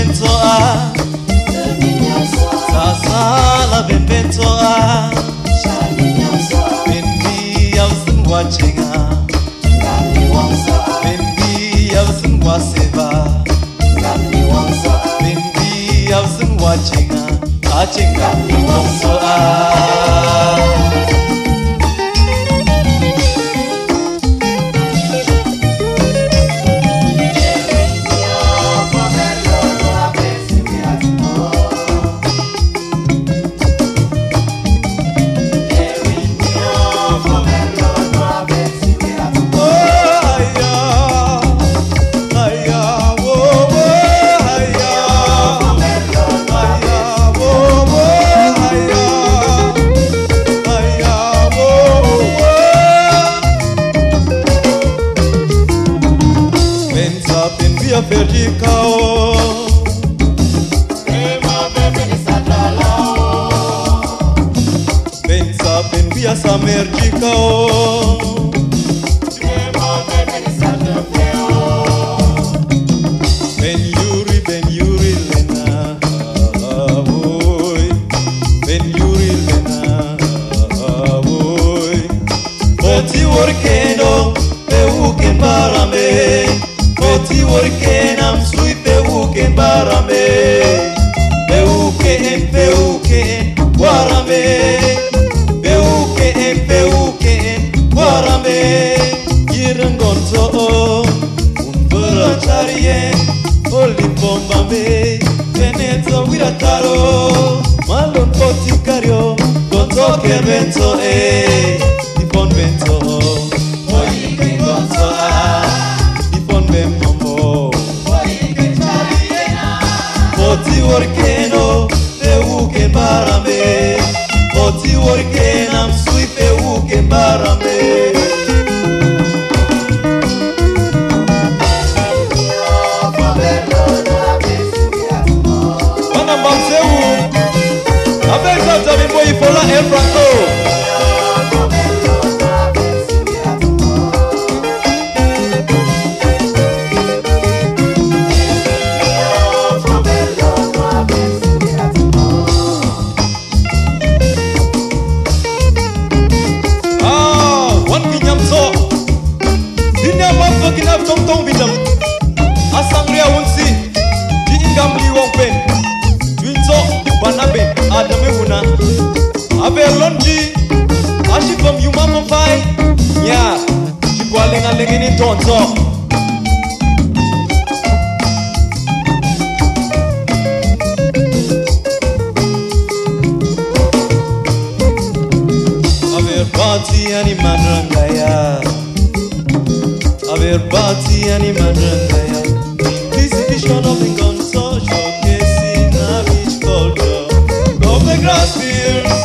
bentoa Sasala ben bentoa Bendi yavsun wachinga Bendi yavsun waseva Bendi yavsun wachinga Achinga wongsoa perdi kao Ema bebe ni satalao Pensa pen via sa merdi kao Ema bebe ni satalao Ben yuri lena Avoy Ben yuri lena Avoy Oti workeno Peuken barame Oti worken am sui peuken barame Peuken warame Peuken warame Yirangonto un veracharien Oli bombame Veneto wirataro Malon poticario Gonto che vento Dipon vento Oi che gonto Oti workeno peuken barame Oti workenam sui peuken barame Mana bamseu Abel Santa mi boy fola El Franco Kinap tong tong bidam Asangria wonsi Di ingam li wong pen Twinso banabe adame wuna Abe lonji Ashi kom yuma mofai Nya Chikwa lenga lengini tonso Aber party ani manrangaya Aver bati ani manrangaya This vision of the gunso showcasing a beach culture Of the grass fields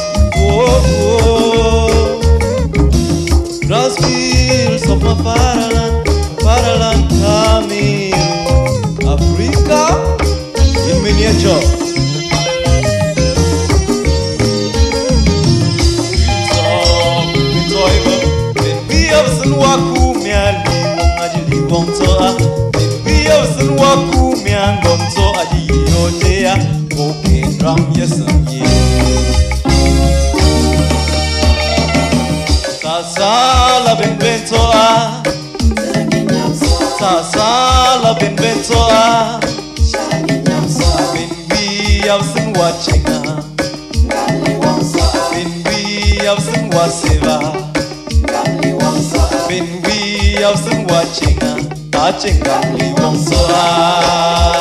Grass fields of my fatherland coming Africa in miniature Waku miali ajili bontoa Biyosun waku mian bonto ajili yotea Open ram yesanyi Sasala ben bentoa Sasala ben bentoa Ben biyosun wachinga Ben biyosun waseva Ben we have some watching, touching, we won't so